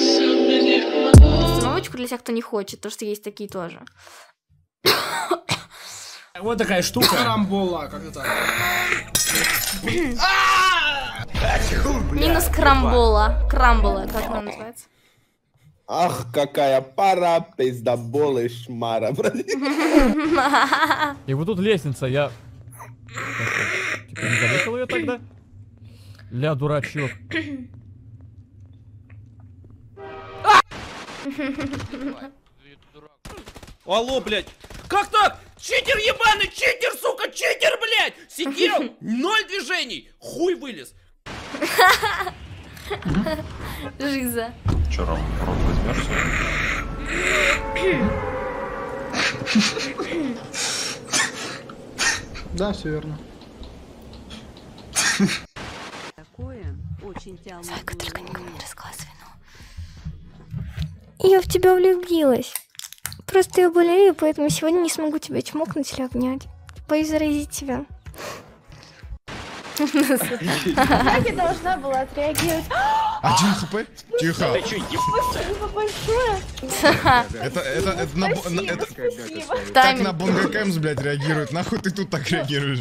Установочку для тех, кто не хочет, то что есть такие тоже. Вот такая штука. Карамбола, как это? Минус крамбола. Крамбола, как она называется? Ах, какая пара, пиздоболы, шмара. И вот тут лестница, я... Типа не заметил ее тогда? Ля, дурачок. Алло, блядь. Как так? Читер ебаный, читер, сука, читер, блядь. Сидел, 0 движений. Хуй вылез. Жиза. Че, Ром, рот возьмешься? Да, все верно. Зайка, только никому не рассказывай, ну. Я в тебя влюбилась. Просто я болею, поэтому сегодня не смогу тебя чмокнуть или обнять. Боюсь заразить тебя. Как я должна была отреагировать? 1 хп? Тихо. Спасибо большое. Так на Bongo Camps, блядь, реагирует. Нахуй ты тут так реагируешь?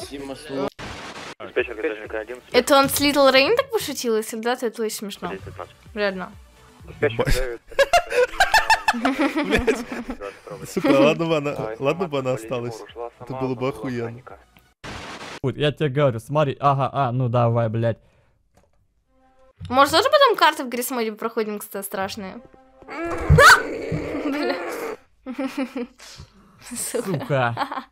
Это он с Little Rain так пошутил? Если да, то это очень смешно. Реально. Сука, ладно бы она осталась. Это было бы охуенно. Я тебе говорю, смотри, ага, ну давай, блядь. Может, тоже потом карты в Грисмоде проходим, кстати, страшные? Сука.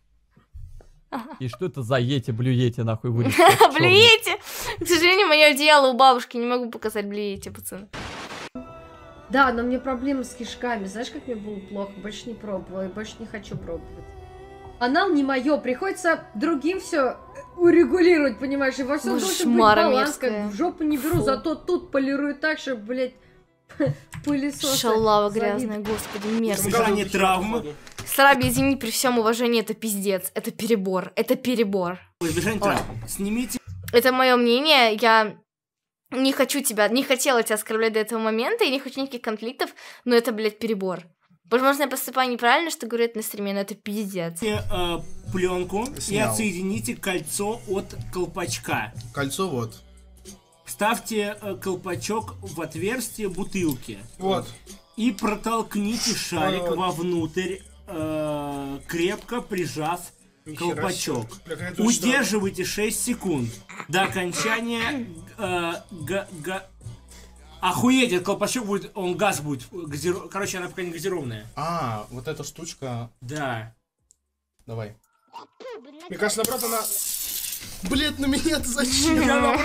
И что это за ети, блюете, нахуй, вылез? Блюете! К сожалению, мое одеяло у бабушки, не могу показать, блюете, пацаны. Да, но мне проблемы с кишками. Знаешь, как мне было плохо? Больше не пробовала и больше не хочу пробовать. Анал не мое, приходится другим все урегулировать, понимаешь? И во всем должен быть баланс, как в жопу не беру, зато тут полирую так, что, блядь, пылесос. Шалава грязная, господи, мерзко. Избежание травмы. Сараби, извини, при всем уважении, это пиздец, это перебор, это перебор. Избежание травмы. Снимите. Это мое мнение, я не хочу тебя, не хотела тебя оскорблять до этого момента, и не хочу никаких конфликтов, но это, блядь, перебор. Возможно, я поступаю неправильно, что говорю это на стриме, но это пиздец. Пленку и Снял. отсоедините кольцо от колпачка. Кольцо вот. Вставьте колпачок в отверстие бутылки. Вот. И протолкните шарик Вот. вовнутрь, крепко прижав Нихера колпачок. себе. Бля, конечно, Удерживайте 6 секунд до окончания Охуеть, этот колпачок будет, он газ будет, короче, она пока не газированная. А, вот эта штучка. Да. Давай. Мне кажется, наоборот, она... Блять, на меня-то зачем?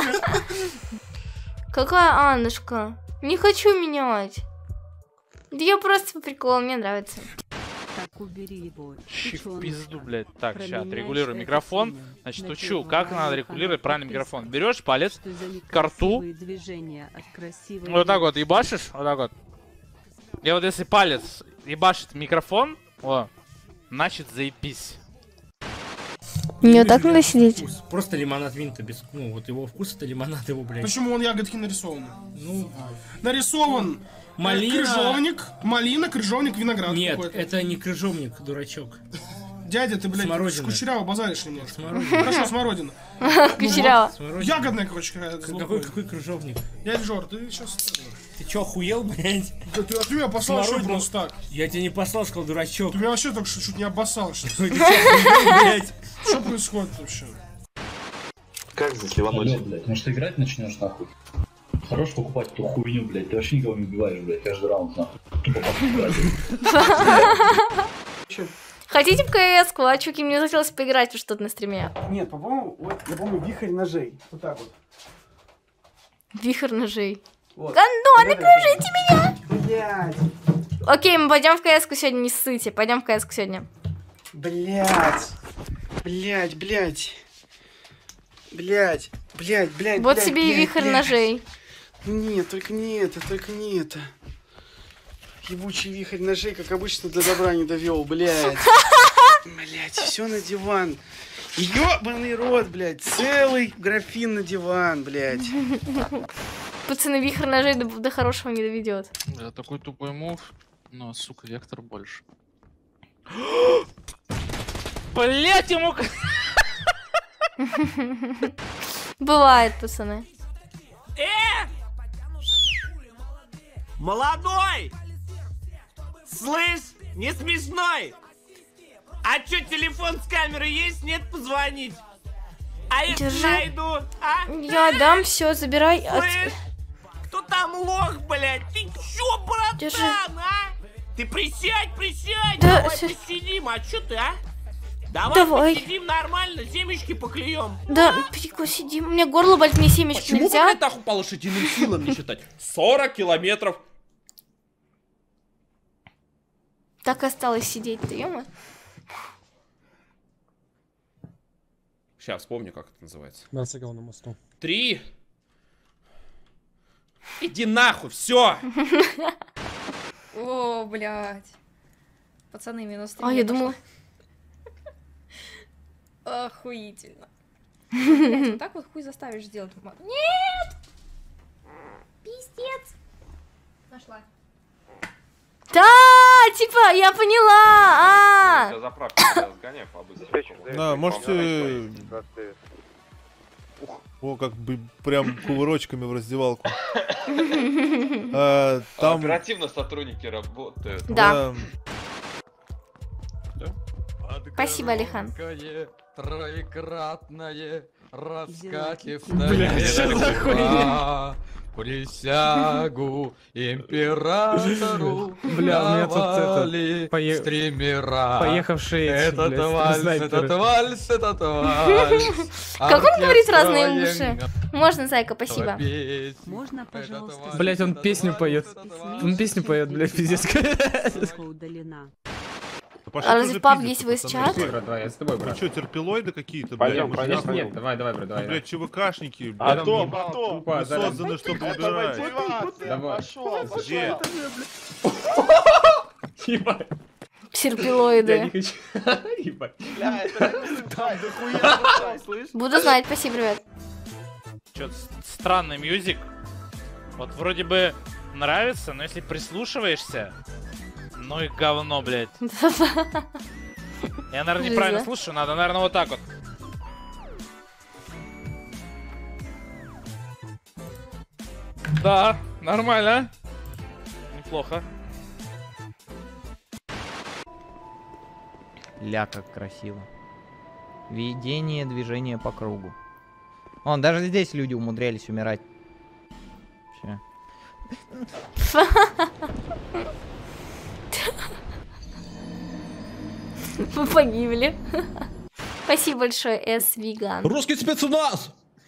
Какая Аннушка? Не хочу менять. Да я просто по приколу, мне нравится. Так, убери его. Щи в пизду, блядь. Так, сейчас, регулирую микрофон. Значит, учу, как надо регулировать правильно микрофон. Берешь палец к рту. Вот так вот ебашишь, вот так вот. И вот если палец ебашит микрофон, о, значит заебись. Не вот так надо сидеть. Просто лимонад Винта без, ну вот его вкус это лимонад его, блядь. Почему он ягодки нарисован? Ну, нарисован малина... крыжовник, малина, крыжовник, виноград. Нет, это не крыжовник, дурачок. Дядя, ты, блядь, Смородина. кучеряво базаришь немножко. Смородина. Хорошо, смородина. Кучеряво. Ягодная, короче, какой крыжовник? Дядя Жор, ты сейчас... Ты чё, охуел, блядь? Да ты от меня послал, что просто так? Я тебя не послал, сказал, дурачок. Ты меня вообще только что чуть не обоссал, что Ты чё, охуел, блядь? Что происходит вообще? Как здесь ливануть? Блядь, может играть начнешь нахуй? Хорош покупать эту хуйню, блядь. Ты вообще никого не убиваешь, блядь, каждый раунд нахуй. Тупо Хотите в КС-ку? А чуки, мне захотелось поиграть в что-то на стриме. Нет, по-моему, вот, я помню, вихрь ножей. Вот так вот. Вихрь ножей. Вот. Гандон, окружите меня! Блядь. Окей, мы пойдем в КС-ку сегодня, не ссыте. Пойдем в КС-ку сегодня. Блядь. Блядь. Вот тебе и вихрь ножей. Нет, только не это. Ебучий вихрь ножей, как обычно, до добра не довел, блядь. Блядь, все на диван. Ёбаный рот, блядь. Целый графин на диван, блядь. Пацаны, вихрь ножей до хорошего не доведет. Да, такой тупой мув, но, сука, вектор больше. Блять, ему... Бывает, пацаны. Молодой! Слышь, не смешной! А чё, телефон с камерой есть? Нет, позвонить? А если Держи. найду? А? Я дам, все, забирай. Слышь, кто там лох, блядь? Ты чё, братан, Держи. а? Ты присядь, Да, давай посидим, а чё ты, а? Давай. Посидим нормально, семечки поклюем. Да, перекусидим. У меня горло болит, мне семечки Почему вы, нельзя. блядь, нахуй по лошадиным силам не считать? 40 километров. Так и осталось сидеть-то, ё-моё. Сейчас вспомню, как это называется. На мосту. 3. Иди нахуй, все. О, блядь. Пацаны, минус 3. А, я думала... Охуительно. Блядь, вот так вот хуй заставишь сделать. Нет! Пиздец. Нашла. Да, типа, я поняла. Заправки сгоняй побыстрее. Да, можете... О, как бы прям кувырочками в раздевалку. Там... Оперативно сотрудники работают. Да. Спасибо, Алихан. Троекратное раскатив Блядь, что за хуйня? Присягу императору. Бля, у меня тут давали стримера. Поехавшие этот блядь, вальс, снайперы. этот вальс, этот вальс. Как он говорит разные Оркестр уши? Можно, зайка, спасибо. Можно, пожалуйста... Блять, он песню поет. Он песню поет, блядь, пиздец. Ссылка удалена. А разве в PUBG есть voice-чат? Я с тобой, брат. Вы что, терпилоиды какие-то, Пойдем, блядь? пойдем. Нет, давай, брат, давай. Блядь, ЧВКшники, блядь. Потом. Мы созданы, чтобы убирать. Давай. Где? Ебать. Серпилоиды. Я не хочу. Ебать. Буду знать, спасибо, ребят. Чё-то странный мьюзик. Вот вроде бы нравится, но если прислушиваешься, ну и говно, блядь. Я, наверное, неправильно слушаю, надо, наверное, вот так вот. Да, нормально. Неплохо. Ля, как красиво. Ведение движения по кругу. Вон, даже здесь люди умудрялись умирать. Вообще. Вы погибли. Спасибо большое, S-Vegan. Русский спецназ!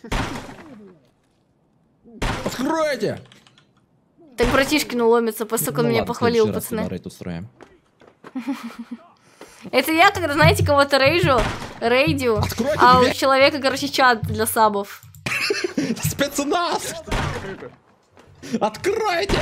Откройте! Так братишкину ломится, поскольку он меня похвалил, пацаны. Устроим. Это я, когда, знаете, кого-то рейдю, а у человека, короче, чат для сабов. Спецназ! Откройте!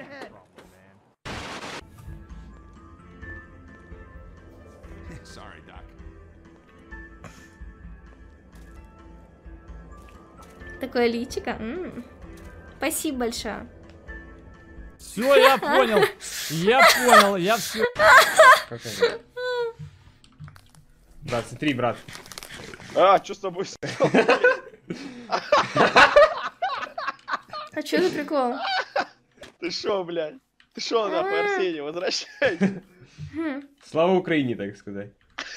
Такое личико. Спасибо большое. Все, я понял. Я понял, я все. Брат, смотри, брат. А, что с тобой? А что за прикол? Ты шо, блядь? Ты шо, нахуй, Арсений, возвращайся. Слава Украине, так сказать.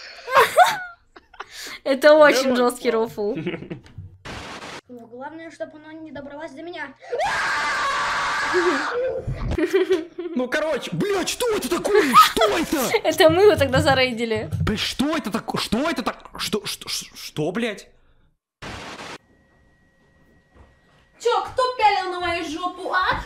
Это очень жесткий рофл. Но главное, чтобы она не добралась до меня. Ну, короче, блядь, что это такое? Что это? Это мы его тогда зарейдили. Блядь, что это такое? Что это так? Что, блядь? Чё, кто пялил на мою жопу, а?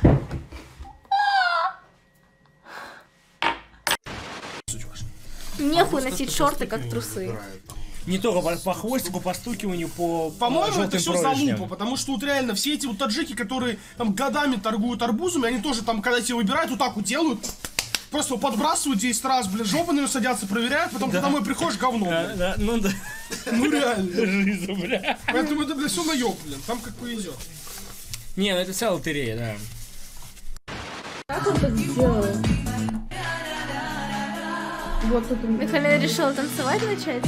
Нехуй носить шорты, как трусы. Не только по хвостику, по стукиванию, По-моему, это все прорежням. залупа, потому что вот реально все эти вот таджики, которые там годами торгуют арбузами, они тоже там, когда тебе выбирают, вот так вот делают, просто подбрасывают 10 раз, блин, жопы на нее садятся, проверяют, потом ты домой приходишь, говно, блин. Да, ну да. Ну реально. Жизнь, бля. Поэтому это, блин, все наеб, блин, там как повезет. Не, ну это вся лотерея, да. Как он так сделал? Вот тут он. Михаил решил танцевать начать.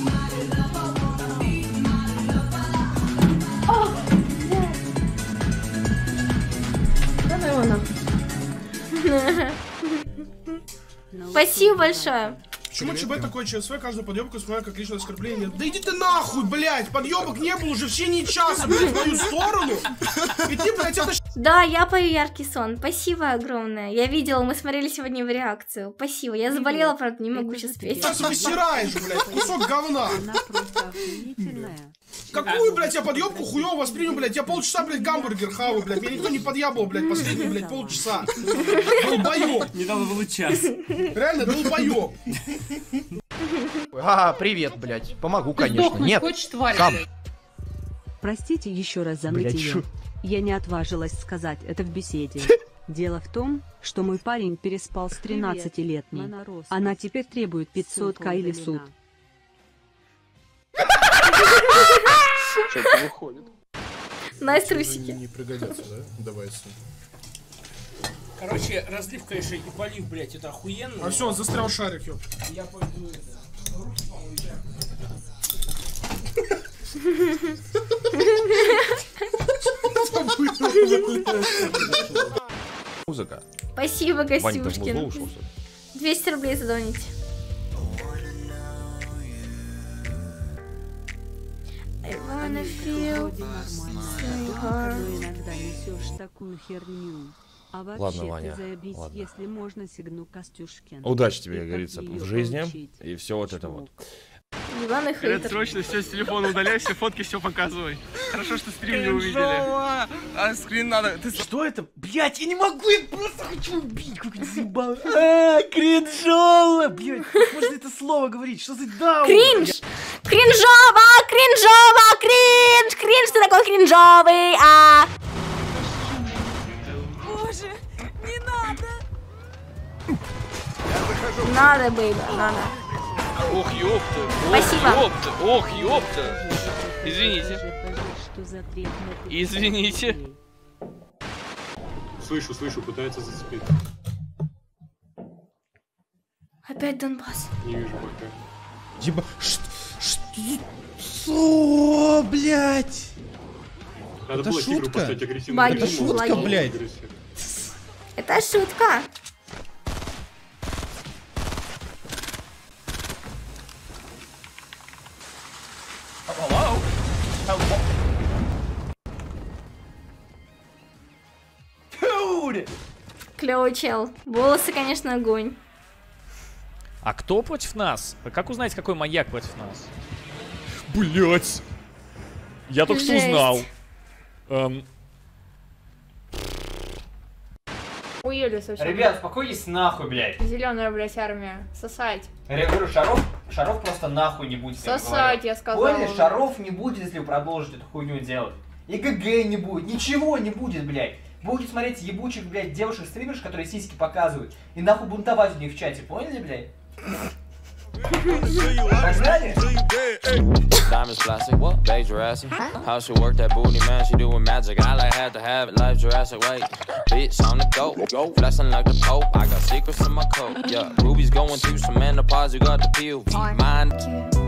Давай его нахуй. Спасибо большое. Почему ЧБ такой ЧСВ каждую подъебку вспоминает как личное оскорбление? Да иди ты нахуй, блядь! Подъебок не было уже все не часа, блядь, в мою сторону! И ты, блядь, это... Да, я пою яркий сон. Спасибо огромное. Я видела, мы смотрели сегодня в реакцию. Спасибо. Я заболела, правда, не могу сейчас петь. Сейчас высираешь, блядь, кусок говна! Какую, блядь, я подъебку хуёво воспринял, блядь? Я полчаса, блядь, гамбургер хаваю, блядь. Меня никто не подъебал, блядь, последние, блядь, полчаса. Долбоёб. Недавно было час. Реально, долбоёб. Привет, блядь. Помогу, конечно. Нет, сам. Простите еще раз за нытье. Я не отважилась сказать это в беседе. Дело в том, что мой парень переспал с 13-летней. Она теперь требует 500к или суд. Что-то выходит. Настя, трусики. Не пригодятся, да? Давай. Короче, разлив, конечно, и полив, блядь, это охуенно. А все, застрял шарик, ёп. Я пойду это... Музыка. Спасибо, Костюшкин. 200 рублей задонить. I wanna feel иногда несешь такую херню. А вообще, ладно, Ваня, ты заебись, ладно. если можно, сигну Костюшкин. Удачи тебе, как говорится, в жизни и все вот это вот. Иван и хейтер. Срочно все с телефона удаляй, все фотки, все показывай. Хорошо, что стрим не увидели. А скрин надо. Что это? Блять, я не могу, я просто хочу убить, как это заебало. Кринжово, блять, как можно это слово говорить? Что за даун? Кринж! Кринжово! Кринжово! Кринж! Кринж, ты такой кринжовый, Боже, не надо! Надо, бейба, надо. Ох, ёпта. Спасибо. Ох, ёпта. Извините. Извините. Слышу, пытается зацепить. Опять Донбасс. Не вижу пока. Еба... Что, блядь? Надо это было шутка? тигру поставить агрессивно. Баги. Это шутка, блядь. Это шутка. Клёвый чел. Волосы, конечно, огонь. А кто против нас? Как узнать, какой маньяк против нас? Блять. Я только что Жесть. узнал. Уели совсем. Ребят, успокойтесь нахуй, блядь. Зеленая, блядь, армия. Сосать. Я говорю, шаров просто нахуй не будет. Сосать, я сказала. Поняли, шаров не будет, если вы продолжите эту хуйню делать. И ГГ не будет, ничего не будет, блядь. Будете смотреть ебучих, блядь, девушек-стримерш, которые сиськи показывают, и нахуй бунтовать у них в чате, поняли, блядь? Погнали? Diamonds plastic, what? Bag Jurassic. How she work that booty, man? She doing magic. I like had to have it, life Jurassic. Wait, bitch, I'm the GOAT. Flashing like the Pope. I got secrets in my coat. Yeah, Ruby's going through some menopause. You got the POV. Mine.